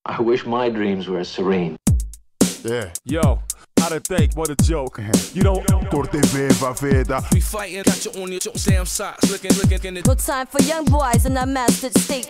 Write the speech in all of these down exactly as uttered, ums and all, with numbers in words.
I wish my dreams were as serene. Yeah. Yo, how to think, what a joke. You don't Corte beba veda. We fighting, got you on your damn socks, looking, looking in the. No time for young boys in that mastered state.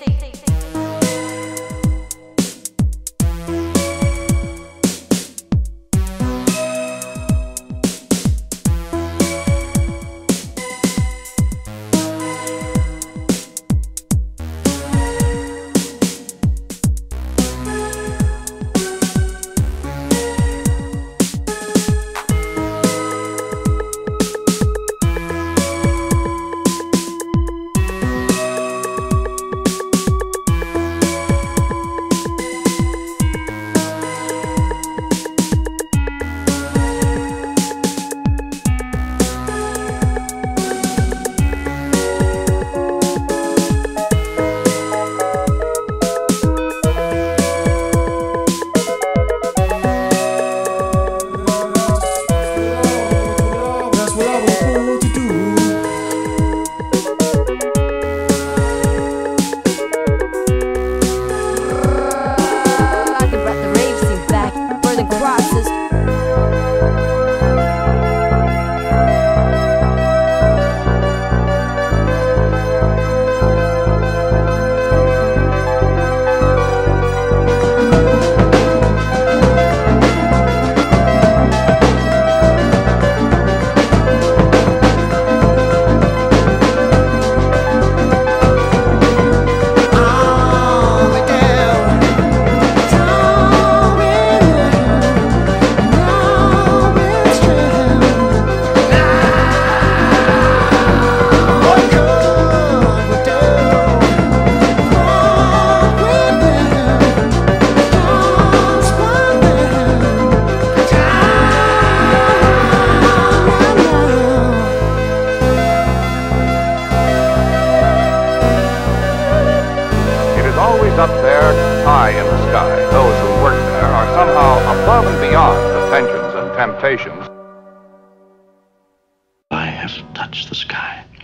Up there, high in the sky. Those who work there are somehow above and beyond the tensions and temptations. I have to touch the sky.